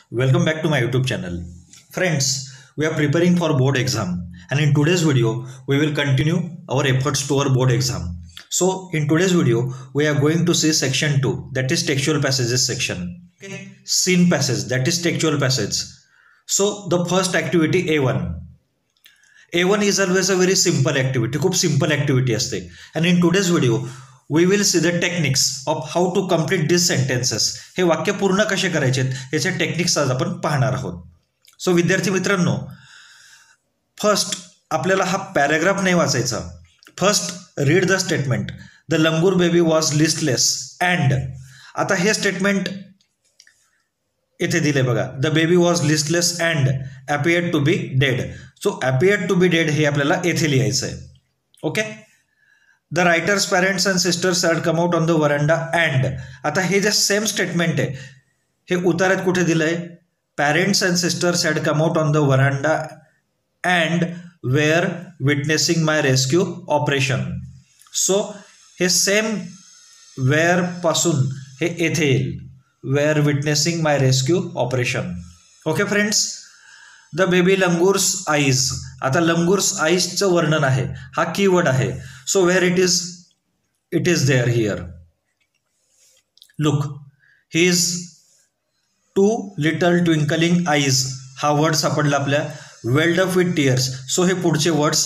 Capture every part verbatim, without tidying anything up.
Welcome back to my YouTube channel. Friends, we are preparing for board exam and in today's video we will continue our efforts to our board exam. So in today's video we are going to see section two, that is textual passages section. Okay, scene passage, that is textual passage. So the first activity A one. A one is always a very simple activity, खूप simple activity असते. And in today's video we will see the techniques of how to complete these sentences. हे वाक्य पूर्ण कसे करायचे याचे techniques आज आपण पाहणार आहोत. सो विद्यार्थी मित्रांनो, फर्स्ट आपल्याला हा पॅराग्राफ नाही वाचायचा. First read the statement. The langur baby was listless and. आता हे स्टेटमेंट इथे दिले बघा. The baby was listless and appeared to be dead. So appeared to be dead हे आपल्याला येथे लिहायचं आहे. Okay. The writer's parents and sisters had come out on the veranda and. आता हे जे सेम स्टेटमेंट आहे हे उतार्यात कुठे दिलं आहे? Parents and sisters had come out on the veranda and were witnessing my rescue operation. So हे same were पासून हे येथे येईल. Were witnessing my rescue operation. Okay friends. The baby langur's eyes. आता लंगूर्स आईजचं वर्णन आहे, हा कीवर्ड आहे. So where it is it is there here. Look he is two little twinkling eyes. हा वर्ड सापडला आपल्या. Welled up with tears. So हे पुढचे वर्ड्स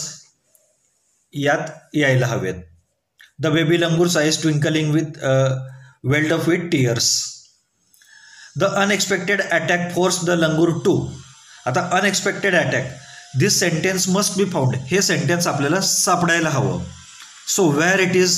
यात यायला हवेत. The baby langur's eyes twinkling with welled up with tears. The unexpected attack force the langur to. आता unexpected attack, this sentence must be found. हे sentence आपल्याला सापडायला हवं. So where it is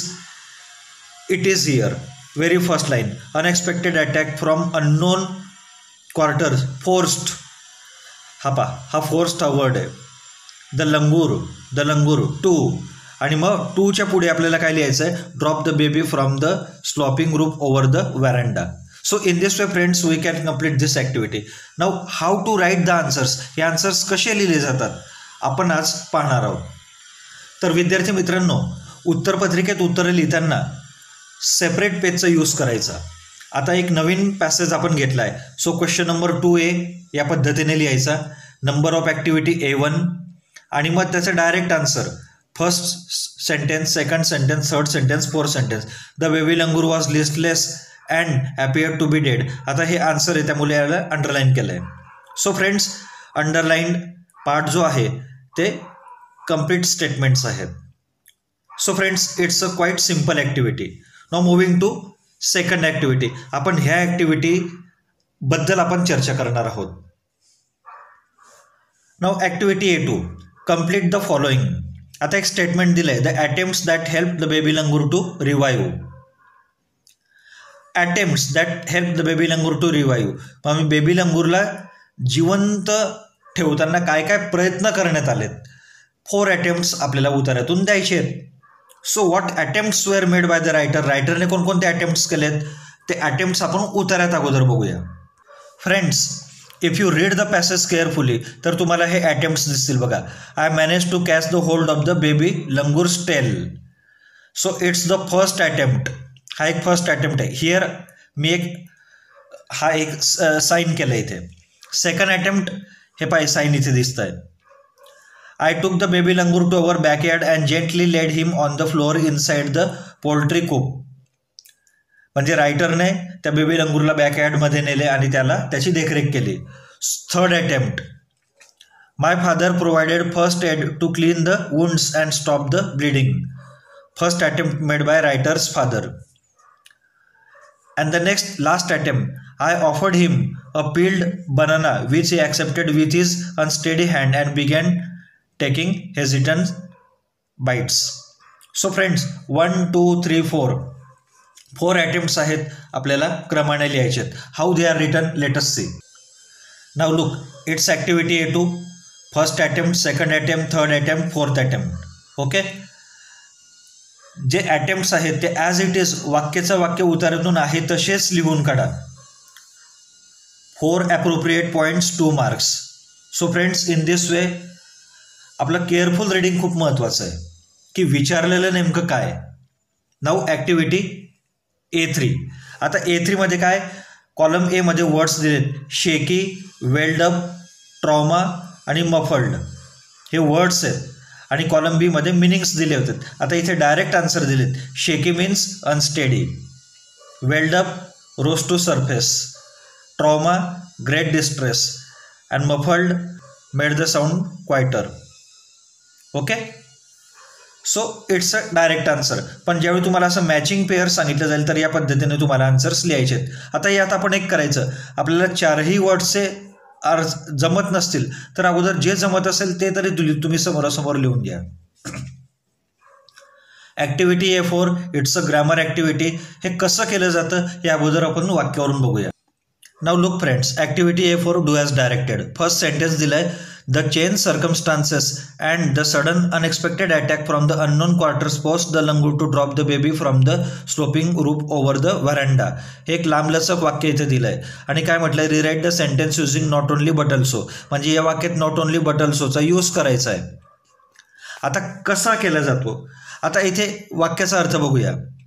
it is here. Very first line. Unexpected attack from unknown quarter forced. हा पा हा forced हा word आहे. The langur the langur to. आणि मग टूच्या पुढे आपल्याला काय लिहायचं आहे? Drop the baby from the sloping roof over the veranda. So in this way friends we can complete this activity. Now how to write the answers. हे answers कसे लिहिले जातात आपण आज पाहणार आहोत. तर विद्यार्थी मित्रांनो, उत्तरपत्रिकेत उत्तरे लिहिताना सेपरेट पेजचा यूज करायचा. आता एक नवीन पॅसेज आपण घेतला आहे. So question number two A या पद्धतीने लिहायचा. Number of activity A one आणि मग त्याचं direct answer. First sentence, second sentence, third sentence, fourth sentence. The baby langur was listless and appear to be dead. आता हे आन्सर आहे, त्यामुळे याला अंडरलाईन केलं आहे. सो फ्रेंड्स, अंडरलाईन पार्ट जो आहे ते कम्प्लीट स्टेटमेंट्स आहेत. So friends, it's a quite simple activity. Now moving to second activity. आपण ह्या ॲक्टिव्हिटीबद्दल आपण चर्चा करणार आहोत. Now activity A two, complete the following. आता एक स्टेटमेंट दिलं आहे. The attempts that help the baby langur to revive. Attempts that help the baby langur to revive. मग आम्ही बेबी लंगूरला जिवंत ठेवताना काय काय प्रयत्न करण्यात आलेत. फोर अटेम्प्ट्स आपल्याला उतार्यातून द्यायचे आहेत. So what attempts were made by the writer. रायटरने कोणकोणते अटेम्प्ट्स केलेत ते अटेम्प्ट्स आपण उतार्यात अगोदर बघूया. Friends, if you read the passage carefully तर तुम्हाला हे अटेम्प्ट्स दिसतील बघा. I manage to catch the hold of the baby langur's tail. So it's the first attempt. हा एक फर्स्ट अटेम्प्ट आहे. हिअर मी एक हा एक साईन केलं इथे. सेकंड अटेम्प्ट हे पाय साईन इथे दिसत आहे. I took the baby langur to our backyard and gently laid him on the floor inside the poultry coop. म्हणजे रायटरने त्या बेबी लंगूरला बॅकयार्डमध्ये नेले आणि त्याला त्याची देखरेख केली. Third attempt. My father provided first aid to clean the wounds and stop the bleeding. First attempt made by writer's father. And the next last attempt, I offered him a peeled banana which he accepted with his unsteady hand and began taking hesitant bites. So friends, one, two, three, four. Four attempts आहेत आपल्याला क्रमाने लिहायचे आहेत. How they are written, let us see. Now look, it's activity A two. First attempt, second attempt, third attempt, fourth attempt. Okay. जे attempts आहेत ते as it is वाक्याचं वाक्य उतार्यातून आहे तसेच लिहून काढा. Four appropriate points, two marks. So friends, in this way आपलं careful reading खूप महत्त्वाचं आहे की विचारलेलं नेमकं काय. Now activity A three. आता ए थ्रीमध्ये काय? कॉलम ए मध्ये वर्ड्स दिलेत शेकी, वेल्ड अप, ट्रॉमा आणि मफल्ड हे वर्ड्स आहेत आणि कॉलम बी मध्ये मिनिंग्स दिले होते. आता इथे डायरेक्ट आन्सर दिलेत. Shaky means unsteady, welled up rose to surface, trauma great distress and muffled made the sound quieter. Okay, so it's a direct answer. पण ज्यावेळी तुम्हाला असं मॅचिंग पेअर सांगितलं जाईल तर या पद्धतीने तुम्हाला आन्सर्स लिहायचे आहेत. आता यात आपण एक करायचं, आपल्याला चारही वर्ड्सचे अर्ज जमत नसतील तर अगोदर जे जमत असेल ते तरी तुम्ही समोरासमोर लिहून घ्या. Activity A four it's a grammar activity. हे कसं केलं जातं हे अगोदर आपण वाक्यावरून बघूया. Now look friends, activity A four do as directed. First sentence दिलाय the change circumstances and the sudden unexpected attack from the unknown quarters post the langur to drop the baby from the sloping roof over the veranda. हे एक लांबलचक वाक्य इथे दिलंय आणि काय म्हटलंय, rewrite the sentence using not only but also. म्हणजे या वाक्यात नॉट ओनली बट ऑल्सोचा यूज करायचा आहे. आता कसा केला जातो, आता इथे वाक्याचा अर्थ बघूया.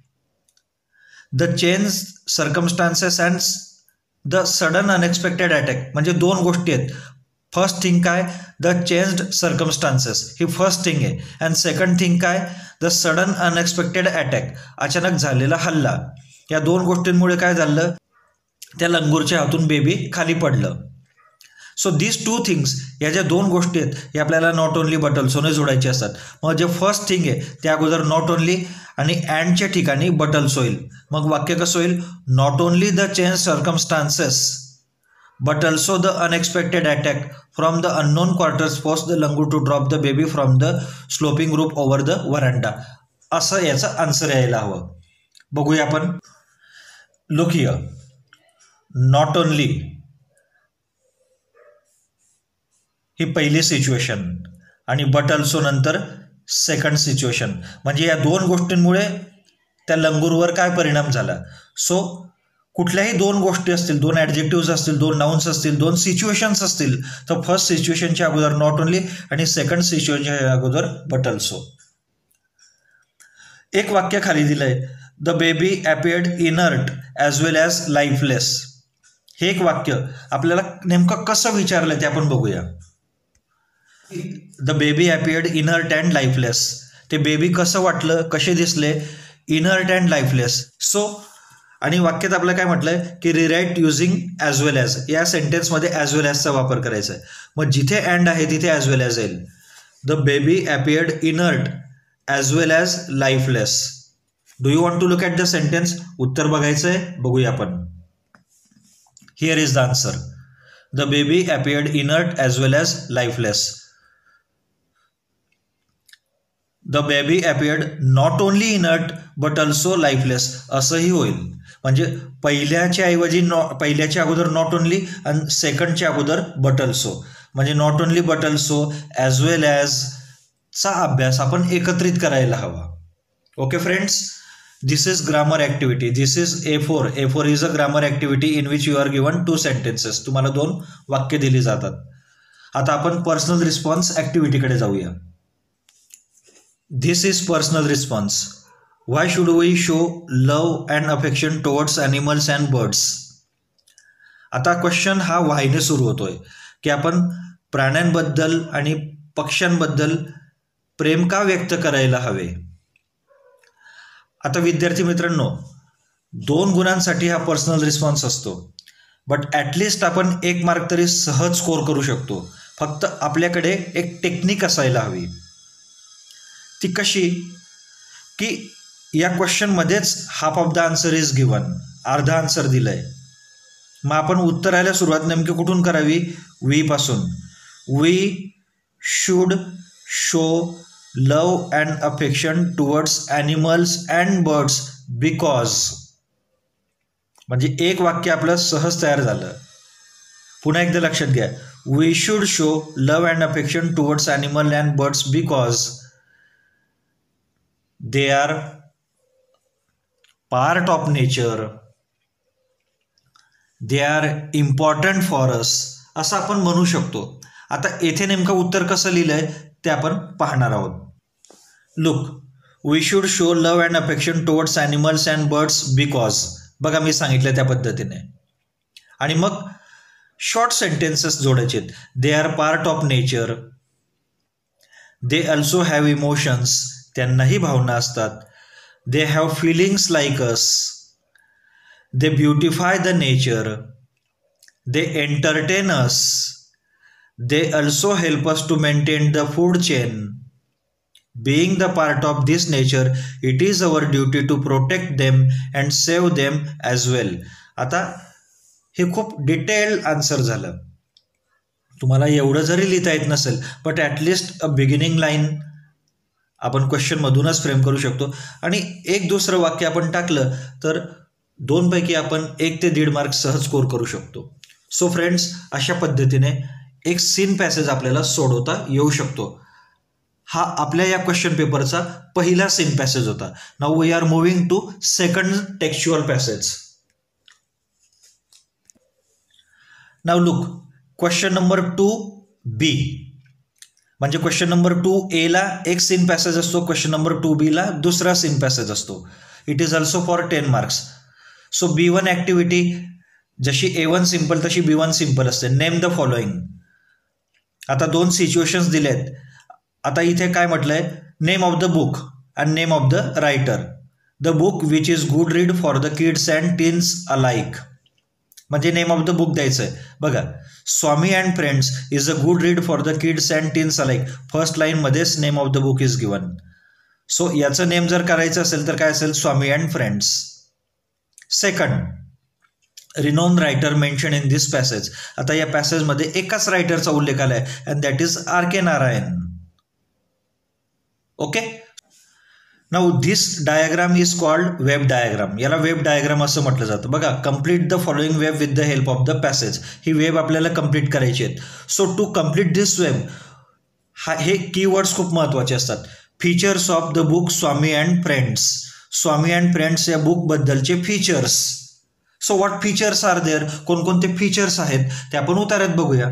The change circumstances and the sudden unexpected attack म्हणजे दोन गोष्टी आहेत. फर्स्ट थिंग काय, द चेंज्ड सर्कमस्टान्सेस ही फर्स्ट थिंग आहे. अँड सेकंड थिंग काय, द सडन अनएक्सपेक्टेड अटॅक अचानक झालेला हल्ला. या दोन गोष्टींमुळे काय झालं, त्या लंगूरच्या हातून बेबी खाली पडलं. सो दीज टू थिंग्स, या ज्या दोन गोष्टी आहेत हे आपल्याला नॉट ओनली बट ऑल्सोने जोडायचे असतात. मग जे फर्स्ट थिंग आहे त्या अगोदर नॉट ओनली आणि अँडच्या ठिकाणी बट ऑल्सो होईल. मग वाक्य कसं होईल, not only the change circumstances but also the unexpected attack from the unknown quarters forced the langur to drop the baby from the sloping roof over the veranda. असं याचा answer यायला हवं. बघूया आपण. लुक हिअर, नॉट ओनली ही पहिली situation आणि but also नंतर सेकंड सिच्युएशन. म्हणजे या दोन गोष्टींमुळे त्या लंगूरवर काय परिणाम झाला. सो कुठल्याही दोन गोष्टी असतील, दोन ॲडजेक्टिव्ज असतील, दोन नाउन्स असतील, दोन सिच्युएशन्स असतील तर फर्स्ट सिच्युएशनच्या अगोदर नॉट ओनली आणि सेकंड सिच्युएशनच्या अगोदर बट ऑल्सो. एक वाक्य खाली दिलंय, the baby appeared inert as well as lifeless. हे एक वाक्य आपल्याला नेमकं कसं विचारलं ते आपण बघूया. The baby appeared inert and lifeless. ते बेबी कसं वाटलं, कसे दिसले, इनर्ट अँड लाईफलेस. सो आणि वाक्यात आपल्याला काय म्हटलंय की rewrite using as well as. या सेंटेन्समध्ये ॲज वेल ॲजचा वापर करायचा आहे. मग जिथे अँड आहे तिथे ॲज वेल ॲज येईल. The baby appeared inert as well as lifeless. Do you want to look at the sentence. उत्तर बघायचं आहे, बघूया आपण. Here is the answer. The baby appeared inert as well as lifeless. The baby appeared not only inert but also lifeless असंही होईल. म्हणजे पहिल्याच्या ऐवजी नॉ पहिल्याच्या अगोदर नॉट ओनली आणि सेकंडच्या अगोदर बट ऑल्सो. म्हणजे not only but also as well ॲजचा अभ्यास आपण एकत्रित करायला हवा. Okay friends, this is grammar activity. This is A four. A four is a grammar activity in which you are given two sentences. तुम्हाला दोन वाक्य दिली जातात. आता आपण पर्सनल रिस्पॉन्स ॲक्टिव्हिटीकडे जाऊया. This is personal response. Why should we show love and affection towards animals and birds? आता question हा व्हायने सुरू होतोय की आपण प्राण्यांबद्दल आणि पक्ष्यांबद्दल प्रेम का व्यक्त करायला हवे. आता विद्यार्थी मित्रांनो, दोन गुणांसाठी हा पर्सनल रिस्पॉन्स असतो. बट ॲटलिस्ट आपण एक मार्क तरी सहज स्कोर करू शकतो. फक्त आपल्याकडे एक टेक्निक असायला हवी. ती कशी की या क्वेश्चनमध्येच half of the answer is given. अर्धा आन्सर दिलं आहे. मग आपण उत्तराला सुरुवात नेमकी कुठून करावी, वी पासून. We should show love and affection towards animals and birds because. म्हणजे एक वाक्य आपलं सहज तयार झालं. पुन्हा एकदा लक्षात घ्या. We should show love and affection towards animal and birds because they are part of nature, they are important for us असं आपण म्हणू शकतो. आता येथे नेमकं उत्तर कसं लिहिलंय ते आपण पाहणार आहोत. Look, we should show love and affection towards animals and birds because. बघा मी सांगितलं त्या पद्धतीने. आणि मग शॉर्ट सेंटेन्सेस जोडायचे. They are part of nature, they also have emotions, त्यांनाही भावना असतात. They have feelings like us, they beautify the nature, they entertain us, they also help us to maintain the food chain. Being the part of this nature, it is our duty to protect them and save them as well. आता हे खूप detail answer झालं. तुम्हाला एवढं जरी लिहिता येत नसेल, but at least a beginning line आपण क्वेश्चन मधूनच फ्रेम करू शकतो. आणि एक दुसरं वाक्य आपण टाकलं तर दोनपैकी आपण एक ते दीड मार्क सहज स्कोर करू शकतो. सो फ्रेंड्स, अशा पद्धतीने एक सीन पॅसेज आपल्याला सोडवता येऊ शकतो. हा आपल्या या क्वेश्चन पेपरचा पहिला सीन पॅसेज होता. Now we are moving to second textual passage. Now look, question number two B, म्हणजे क्वेश्चन नंबर टू ए ला एक सीन पॅसेज असतो, क्वेश्चन नंबर टू बी ला दुसरा सीन पॅसेज असतो. It is also for ten marks. So B one activity जशी A one simple तशी B one simple असते. Name the following. आता दोन सिच्युएशन्स दिले आहेत. आता इथे काय म्हटलंय, name of the book and name of the writer. The book which is good read for the kids and teens alike, म्हणजे नेम ऑफ द बुक द्यायचं आहे. बघा, Swami and friends is a good read for the kids and teens alike. First लाईनमध्येच name of the book is given. So याचं name जर करायचं असेल तर काय असेल, Swami and friends. Second, renowned writer mention in this passage. आता या पॅसेजमध्ये एकाच रायटरचा उल्लेख आला आहे and that is R K Narayan. Okay, now this diagram is called web diagram. याला वेब डायग्राम असं म्हटलं जातं. बघा, complete the following web with the help of the passage. ही वेब आपल्याला कम्प्लीट करायची आहेत. So to complete this web, हा हे कीवर्ड्स खूप महत्त्वाचे असतात. Features of the book Swami and friends. Swami and friends या बुकबद्दलचे features. So what features are there, कोणकोणते फीचर्स आहेत ते आपण उतार्यात बघूया.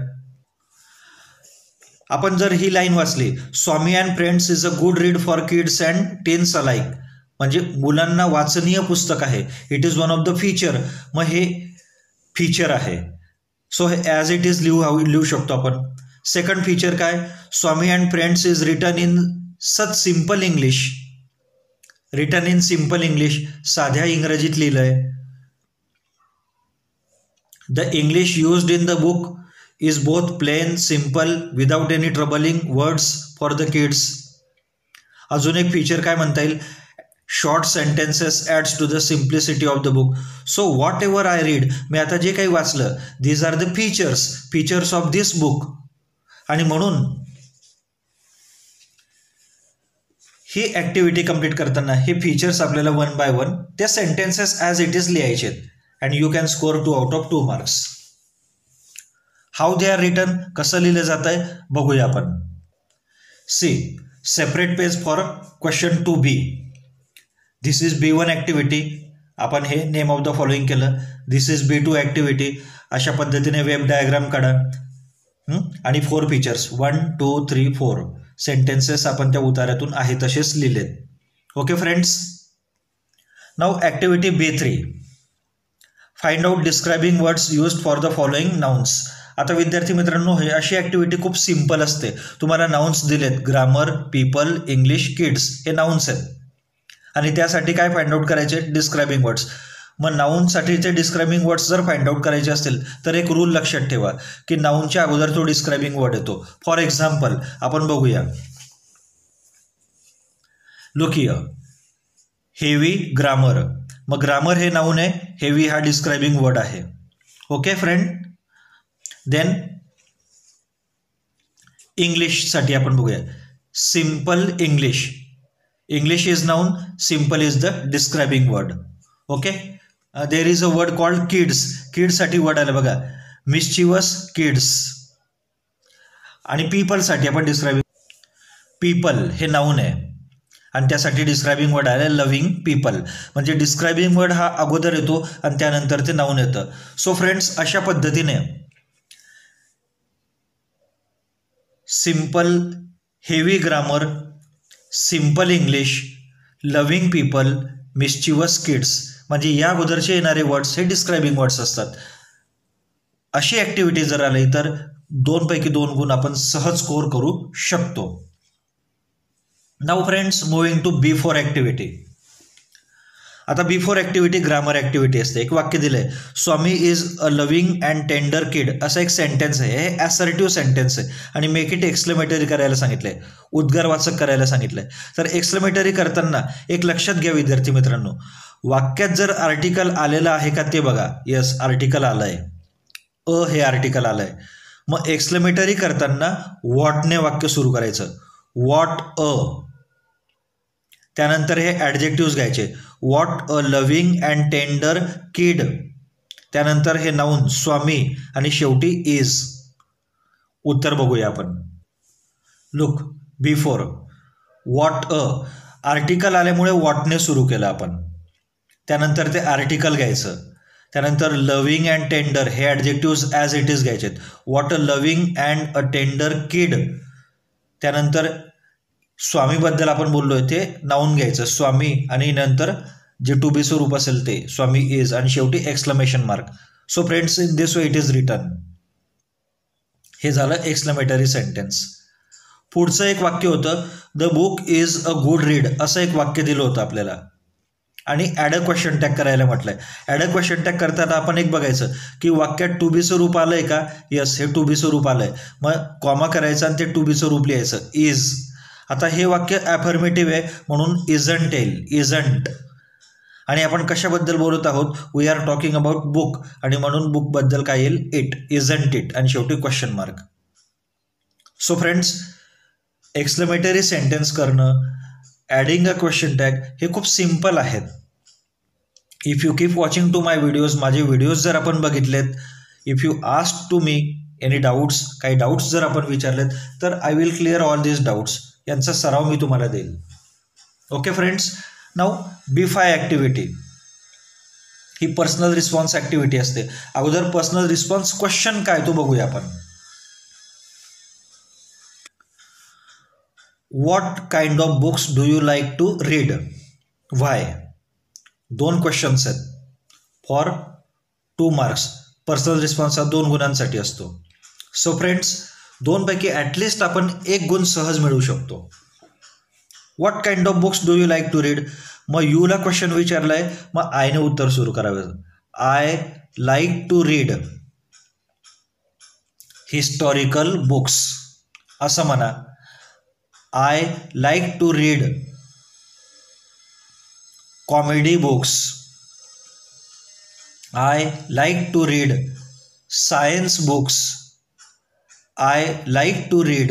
आपण जर ही लाईन वाचली, Swami and friends is a good read for kids and teens alike, म्हणजे मुलांना वाचनीय पुस्तक आहे. It is one of the feature. मग हे फीचर आहे. सो हे ॲज इट इज लिहू लिहू शकतो आपण. सेकंड फीचर काय, Swami and friends is written in such simple English. Written in simple English, साध्या इंग्रजीत लिहिलंय. The English used in the book is both plain, simple, without any troubling words for the kids. अजून एक feature काय म्हणता येईल, short sentences adds to the simplicity of the book. So whatever I read, मी आता जे काही वाचलं, these are the features features of this book. आणि म्हणून ही ॲक्टिव्हिटी कंप्लीट करताना हे फीचर्स आपल्याला वन बाय वन त्या सेंटेन्सेस ॲज इट इज लिहायचे आहेत. And you can score two out of two marks. How they are written, कसं लिहिलं जात आहे बघूया आपण. C, separate page for question two B. This is B one activity. आपण हे नेम ऑफ द फॉलोइंग केलं. This is B two activity. अशा पद्धतीने वेब डायग्राम काढा आणि four features one two three four sentences आपण त्या उतार्यातून आहे तसेच लिहिलेत. Okay friends, now activity B three, find out describing words used for the following nouns. आता विद्यार्थी मित्रांनो, हे अशी ॲक्टिव्हिटी खूप सिम्पल असते. तुम्हाला नाउन्स दिलेत, ग्रामर, पीपल, इंग्लिश, किड्स हे नाउन्स आहेत. आणि त्यासाठी काय फाइंड आउट करायचे, डिस्क्रायबिंग वर्ड्स. मग नाउनसाठीचे डिस्क्रायबिंग वर्ड्स जर फाइंड आउट करायचे असतील तर एक रूल लक्षात ठेवा की नाउनच्या अगोदर तो डिस्क्रायबिंग वर्ड येतो. फॉर एक्झाम्पल आपण बघूया, लुक हियर, हेवी ग्रामर. मग ग्रामर हे नाउन आहे, हेवी हा डिस्क्रायबिंग वर्ड आहे. ओके फ्रेंड, देन इंग्लिशसाठी आपण बघूया, simple English. English is noun, simple is the describing word. Okay, there is a word called kids. किड्ससाठी वर्ड आलं बघा, मिस्चिवस किड्स. आणि पीपलसाठी आपण डिस्क्रायबिंग, पीपल हे नाउन आहे आणि त्यासाठी डिस्क्रायबिंग वर्ड आलं लव्हिंग पीपल. म्हणजे डिस्क्रायबिंग वर्ड हा अगोदर येतो आणि त्यानंतर ते नाउन येतं. सो फ्रेंड्स, अशा पद्धतीने simple, heavy grammar, simple English, loving people, mischievous kids, म्हणजे या अगोदरचे येणारे वर्ड्स हे डिस्क्रायबिंग वर्ड्स असतात. अशी ॲक्टिव्हिटी जर आली तर दोन पैकी दोन गुण आपण सहज स्कोर करू शकतो. Now friends, moving to B four activity. आता B four activity grammar activity असते. एक वाक्य दिलंय, Swami is a loving and tender kid, असं एक सेंटेन्स आहे. हे ॲसर्टिव्ह सेंटेन्स आहे आणि मेक इट एक्सक्लेमेटरी करायला सांगितलंय, उद्गारवाचक करायला सांगितलंय. तर एक्सक्लेमेटरी करताना एक लक्षात घ्या विद्यार्थी मित्रांनो, वाक्यात जर आर्टिकल आलेलं आहे का ते बघा. यस, आर्टिकल आलंय, अ हे आर्टिकल आलंय. मग एक्सक्लेमेटरी करताना वॉटने वाक्य सुरू करायचं, वॉट अ. त्यानंतर हे ॲडजेक्टिव्स घ्यायचे, what a loving and tender kid. त्यानंतर हे नाऊन स्वामी आणि शेवटी इज. उत्तर बघूया आपण. Look, before what a, article आल्यामुळे वॉटने सुरू केलं आपण. त्यानंतर ते आर्टिकल घ्यायचं. त्यानंतर लव्हिंग अँड टेंडर हे ॲडजेक्टिव्स ॲज इट इज घ्यायचे, what a loving and a tender kid. त्यानंतर स्वामीबद्दल आपण बोललोय ते नाऊन घ्यायचं, स्वामी, आणि नंतर जे टू बी स्वरूप असेल ते स्वामी इज, आणि शेवटी exclamation mark. So friends, in this way it is written. हे झालं एक्सक्लेमेटरी सेंटेन्स. पुढचं एक वाक्य होतं, the book is a good read, असं एक वाक्य दिलं होतं आपल्याला आणि ॲड अ क्वेश्चन टॅग करायला म्हटलंय. ॲड अ क्वेश्चन टॅग करताना आपण एक बघायचं की वाक्यात टू बी स्वरूप आलंय का. यस, हे टू बी स्वरूप आलंय. मग कॉमा करायचं आणि ते टू बी स्वरूप लिहायचं, इज. आता हे वाक्य ॲफर्मेटिव्ह आहे म्हणून इजंट येईल, इजंट. आणि आपण कशाबद्दल बोलत आहोत, we are talking about book, आणि म्हणून बुकबद्दल काय येईल, इट, इजंट इट, आणि शेवटी question mark. So friends, exclamatory sentence करणं, ॲडिंग अ क्वेश्चन टॅग हे खूप सिम्पल आहेत. If you keep watching to my videos, माझे व्हिडिओज जर आपण बघितलेत, if you ask to me any doubts, काही डाऊट्स जर आपण विचारलेत तर I will clear all this doubts. यांचा सराव मी तुम्हाला देईल. Okay friends, now B five activity ही पर्सनल रिस्पॉन्स ॲक्टिव्हिटी असते. अगोदर पर्सनल रिस्पॉन्स क्वेश्चन काय तो बघूया आपण. What kind of books do you like to read, why. दोन क्वेश्चन्स आहेत for two marks. Personal response हा दोन गुणांसाठी असतो. सो फ्रेंड्स, दोनपैकी ॲटलिस्ट आपण एक गुण सहज मिळवू शकतो. What kind of books do you like to read. मग यूला क्वेश्चन विचारलाय, मग आयने उत्तर सुरू करावं. I like to read historical books, असं म्हणा. I like to read comedy books. I like to read science books. I like to read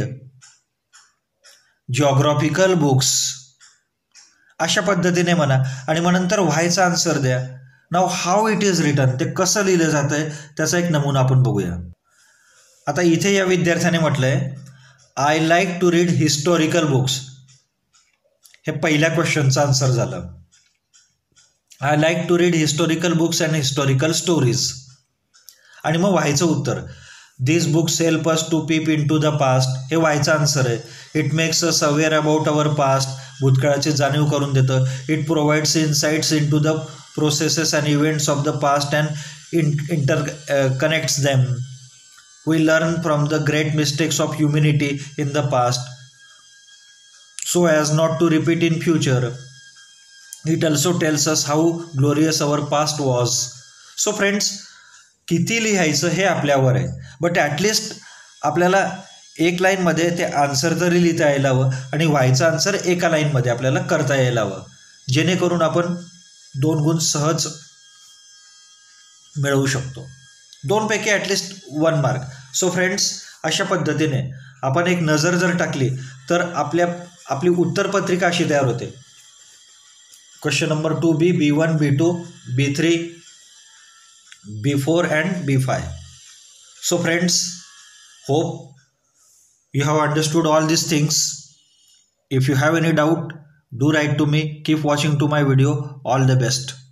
geographical books. अशा पद्धतीने म्हणा आणि मग नंतर व्हायचा आन्सर द्या. नाव हाऊ इट इज रिटन, ते कसं लिहिलं जातं आहे त्याचा एक नमुना आपण बघूया. आता इथे या विद्यार्थ्याने म्हटलंय I like to read historical books. हे पहिल्या क्वेश्चनचं आन्सर झालं. I like to read historical books and historical stories. आणि मग व्हायचं उत्तर, this books help us to peep into the past. हे व्हायचं आन्सर आहे. It makes us aware about our past, भूतकाळाची जाणीव करून देतं. It provides insights into the processes and events of the past and interconnects them. We learn from the great mistakes of humanity in the past so as not to repeat in future. It also tells us how glorious our past was. So friends, किती लिहायचं हे आपल्यावर आहे, but at least आपल्याला एक लाईनमध्ये ते answer तरी लिहिता यायला हवं आणि व्हायचं आन्सर एका लाईनमध्ये आपल्याला करता यायला हवं, जेणेकरून आपण दोन गुण सहज मिळवू शकतो. दोनपैकी at least one mark. So friends, अशा पद्धतीने आपण एक नजर जर टाकली तर आपल्या आपली उत्तरपत्रिका अशी तयार होते. Question number two B, B one, B two, B three, B four and B five. So friends, hope you have understood all these things. If you have any doubt, do write to me. Keep watching to my video. All the best.